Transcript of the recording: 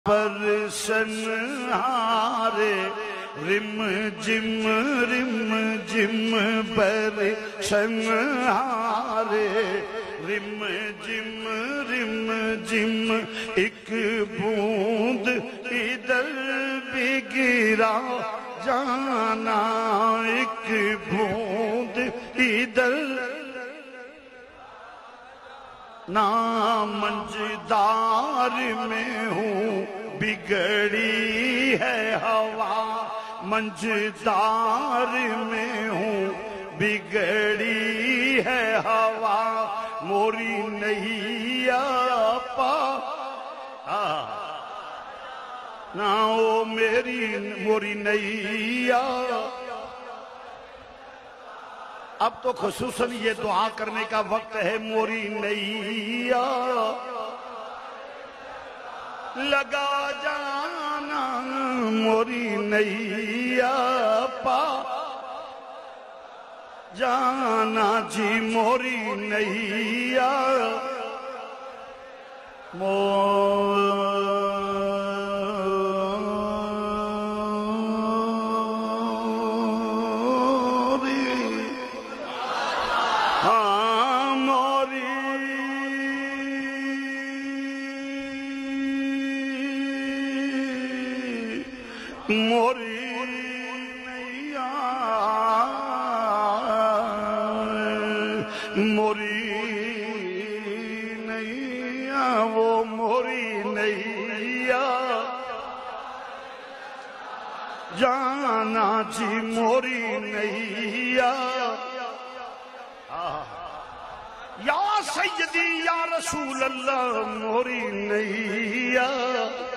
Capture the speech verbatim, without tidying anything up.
پر سنہارے رم جم رم جم پر سنہارے رم جم رم جم ایک بوند ادھر بھی گرا جانا ایک بوند ادھر نا منجدار میں ہوں بگڑی ہے ہوا منجدار میں ہوں بگڑی ہے ہوا موری نیا پا نا او میری موری نیا. اب تو خصوصاً یہ دعا کرنے کا وقت ہے. موری نیا لگا جانا موری نیا پا جانا جی موری نیا موری ہاں موری موری نیا موری نیا وہ موری نیا جانا جی موری نیا. یا سیدی یا رسول اللہ موری نیا